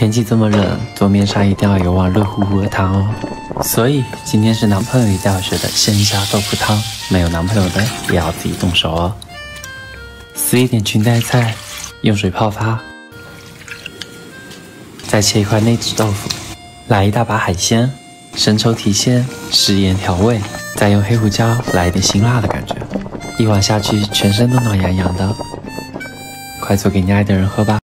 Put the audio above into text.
天气这么冷，做面上一定要有碗热乎乎的汤哦。所以今天是男朋友一定要学的鲜虾豆腐汤，没有男朋友的也要自己动手哦。撕一点裙带菜，用水泡发，再切一块内酯豆腐，来一大把海鲜，生抽提鲜，食盐调味，再用黑胡椒来一点辛辣的感觉，一碗下去全身都暖洋洋的，快做给你爱的人喝吧。